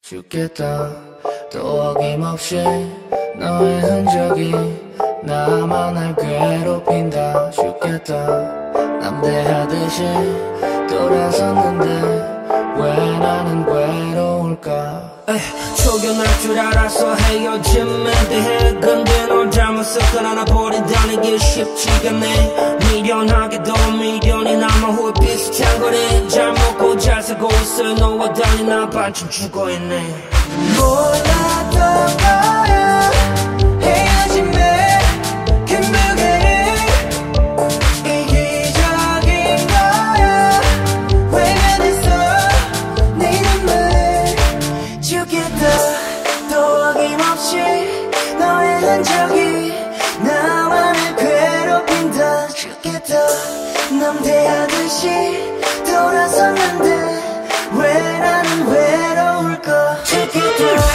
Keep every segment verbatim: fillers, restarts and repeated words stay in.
죽겠다 또 어김없이 너의 흔적이 나만 날 괴롭힌다. 죽겠다 남대하듯이 돌아섰는데 왜 나는 괴로울까. 에이, 초견할 줄 알아서 헤어짐에 대해 근데 널 잘못했건 하나 버린다는 게 쉽지가 않네. 미련하게도 미련이 남아 후회 비슷한 거네. 잘 먹고 잘 살고 있어 너와 달리 나 반쯤 죽어있네. 몰랐던 거야 헤어짐에 그 무게를 이기적인 거야 외면했어 네 눈물을. 죽겠다 또 어김없이 너의 흔적이 나만을 괴롭힌다. 죽겠다 남대하듯이 돌아섰는데 왜 나는 외로울까. 죽겠다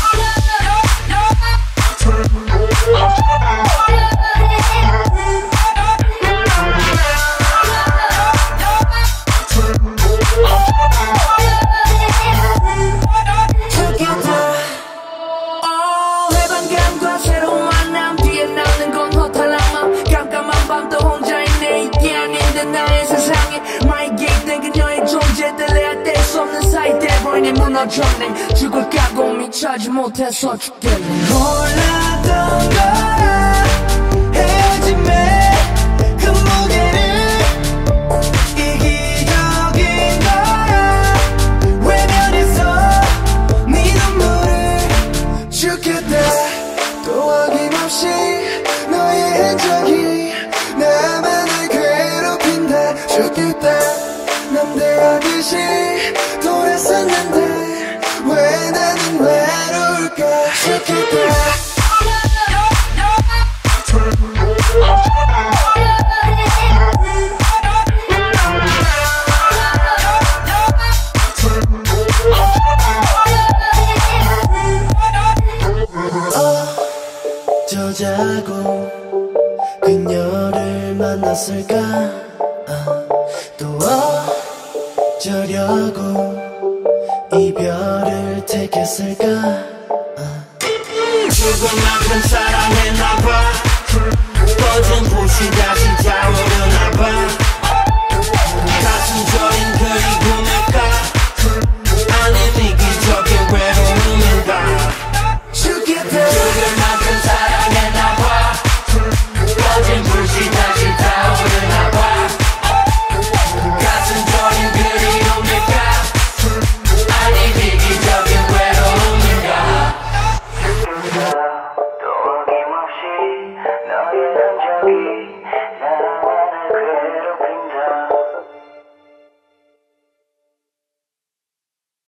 해방감과 새로운 만남 뒤에 남는 건 허탈한 맘. 깜깜한 밤도 혼자 있네. 이게 아닌데 나의 세상에 My gate 된 그녀의 존재들 내가 뗄 수 없는 사이 돼버리네. 무너졌네. 죽을 각오 미쳐하지 못해서 죽겠네. 몰랐던 거야 헤어짐에 그 무게를 이기적인 거야 외면했어 네 눈물을. 죽겠다 또 어김없이 너의 흔적이 나만을 괴롭힌다. 죽겠다 남대하듯이 돌아섰는데 왜 나는 외로울까. 죽겠다 어쩌자고 그녀를 만났을까. 아, 또 어쩌려고 이별을 택했을까. 아. 죽을 만큼 사랑했나봐. 꺼진 불씨 다시 타오르나봐. 가슴 저린 그리움일까 아님 이기적인 외로움인가. 죽겠다 죽을 만큼 사랑했나봐. 꺼진 불씨 다시 타오르나봐. 가슴 저린 그리움일까 아님 이기적인 외로움인가. 또 어김없이 너의 흔적이